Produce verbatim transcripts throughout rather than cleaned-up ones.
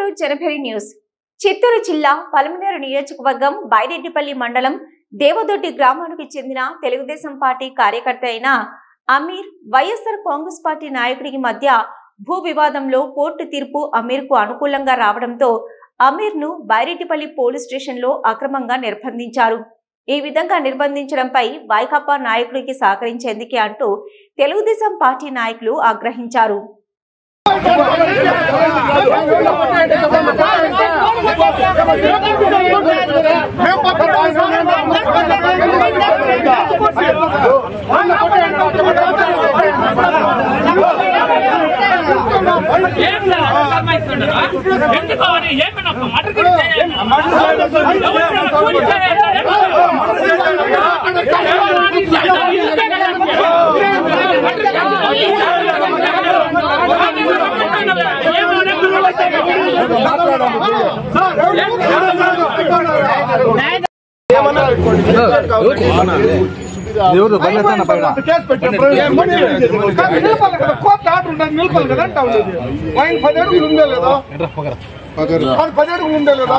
To జనభరి news. Chittoor జిల్లా పలమనేరు నియోజకవర్గం బైరెడ్డిపల్లి మండలం దేవదొడ్డి గ్రామానికి చెందిన తెలుగుదేశం పార్టీ కార్యకర్త అయిన అమీర్ వైఎస్ఆర్ కాంగ్రెస్ పార్టీ నాయకుడికి మధ్య భూ వివాదంలో కోర్టు తీర్పు అమీర్ కు అనుకూలంగా రావడంతో అమీర్ ను బైరెడ్డిపల్లి పోలీస్ స్టేషన్ లో అక్రమంగా నిర్బంధించారు. ఈ విధంగా నిర్బంధించడంపై వైకాపా నాయకుడికి సహకరించేందుకే అంటూ తెలుగుదేశం పార్టీ నాయకులు ఆగ్రహించారు. కోర్టు ఆర్డర్ ఉంటుంది నిలపాలి కదా అంటావు. ఆయన పది అడుగులు ఉందే లేదా పది అడుగులు ఉందే లేదా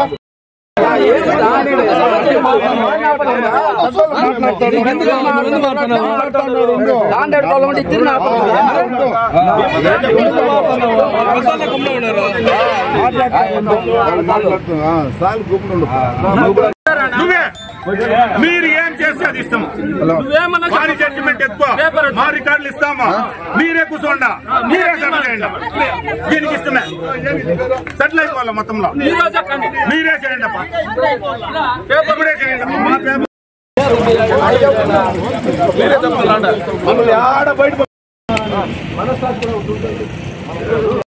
మీరు ఏం చేస్తే అది ఇస్తాము. వారి జడ్జిమెంట్ ఎక్కువ మా రికార్డులు ఇస్తామా? మీరే కూర్చోండా, మీరే సెటిల్ చేయండి. దీనికి ఇష్టమే సెటిల్ అయిపోవాలి మొత్తంలో. మీరే చేయండి అప్ప, ఇప్పుడే చేయండి. మా పేపర్